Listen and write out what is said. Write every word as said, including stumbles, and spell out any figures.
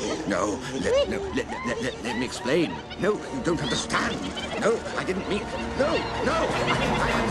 No, let, no, let, let, let, let me explain. No, you don't understand. No, I didn't mean... No, no, I, I